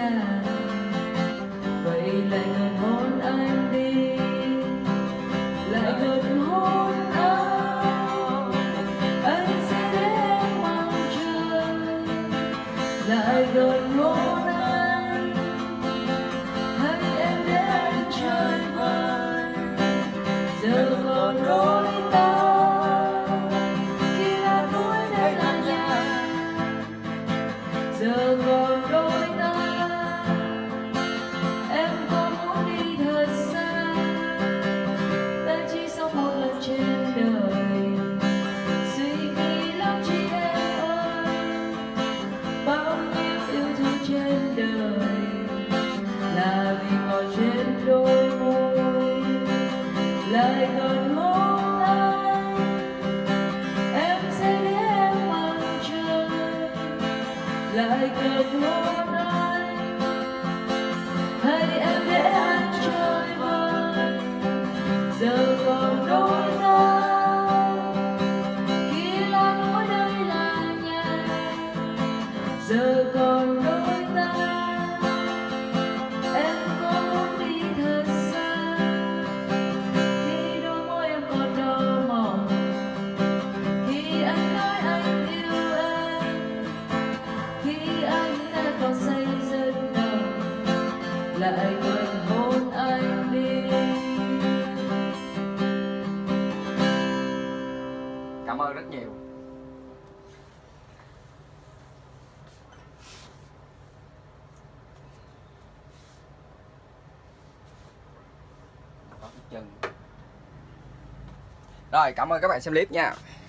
đàn, vậy lại gần hôn anh đi, lại gần hôn anh sẽ để em mong chờ, lại gần hôn anh, hãy em để anh chơi vơi, giờ còn đôi ta khi là núi đây là nhà, giờ còn đôi ta em có muốn đi thật xa, ta chỉ sống một lần trên đời, suy nghĩ lắm chị em ơi, bao nhiêu yêu thương trên đời là vì ngọt trên đôi môi, lại gần hôn anh, em sẽ để em mong chờ, lại gần hôn anh, hãy em để anh chơi vơi, giờ còn đôi ta khi là núi đây là nhà, giờ còn đôi ta em có muốn đi thật xa, khi đôi môi em còn đỏ mỏng, khi anh nói anh yêu em, khi anh đã còn say rất nồng, lại gần hôn anh đi. Cảm ơn rất nhiều. Rồi, cảm ơn các bạn xem clip nha.